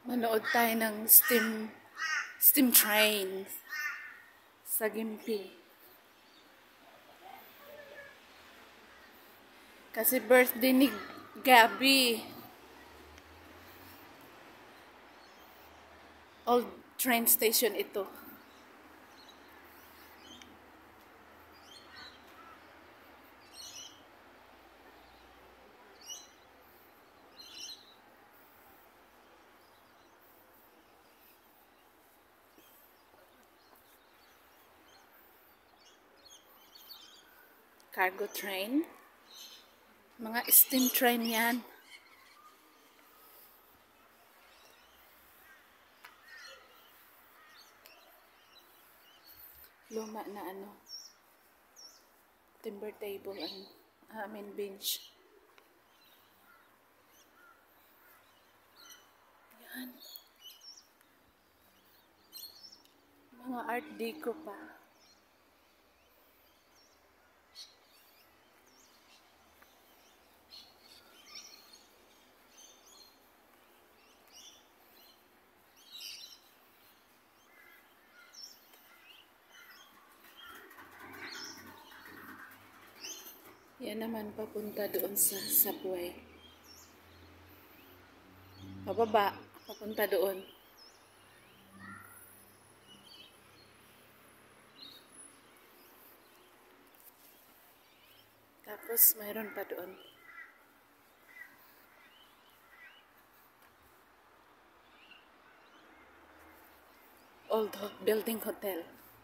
Manood tayo ng steam train sa Gimpi. Kasi birthday ni Gabby. Old train station ito. Cargo train. Mga steam train yan. Luma na timber table, bench. Yan. Mga art deco pa. Yan naman papunta doon sa subway. Pababa, papunta doon. Tapos mayroon pa doon. Old building hotel.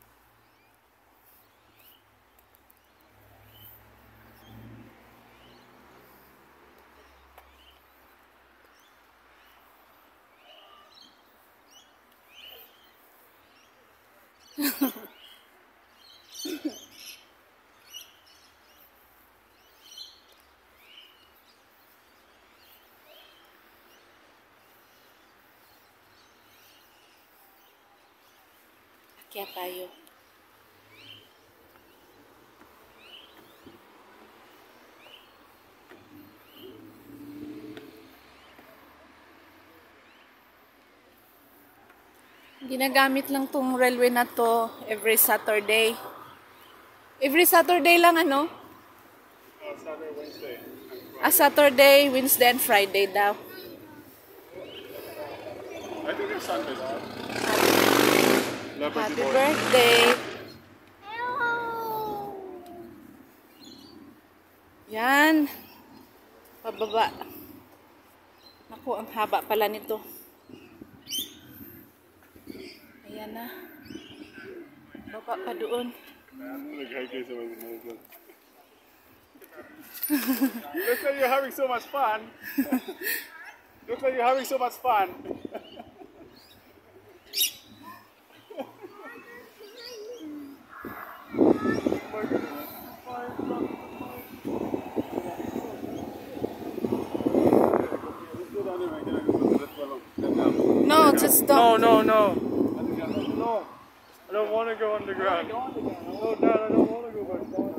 Kaya tayo. Ginagamit lang tong railway na to every Saturday. Every Saturday lang Saturday, Wednesday. Saturday, Wednesday, and Friday daw. I think it's Sundays. Happy birthday! Yan. Pababa. Naku, ang haba pala nito. Ayan na. Baba pa doon. Looks like you're having so much fun. Looks like you're having so much fun. No, just don't. No. No. I don't want to go underground. No, Dad, I don't want to go back down.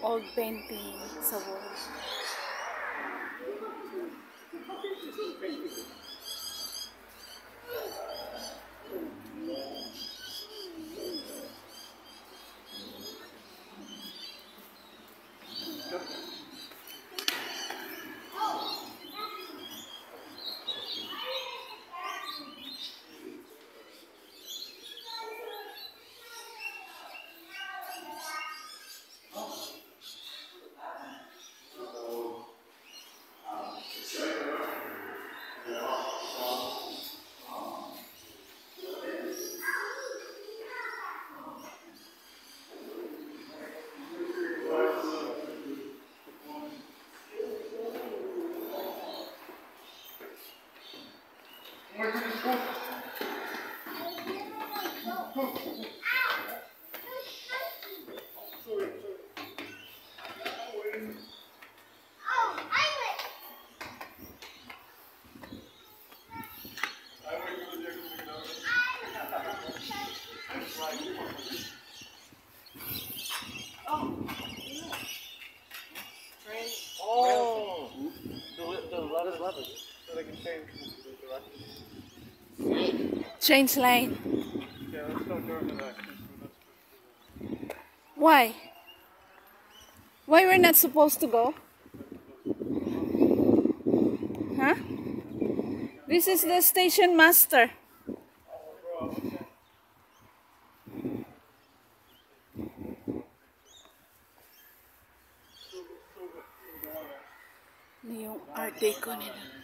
old painting sa wall. Oh! The letters. So they can change the direction. Change lane. Yeah, let's go during that. Why? Why we're not supposed to go? Huh? This is the station master. Yung art deco nila.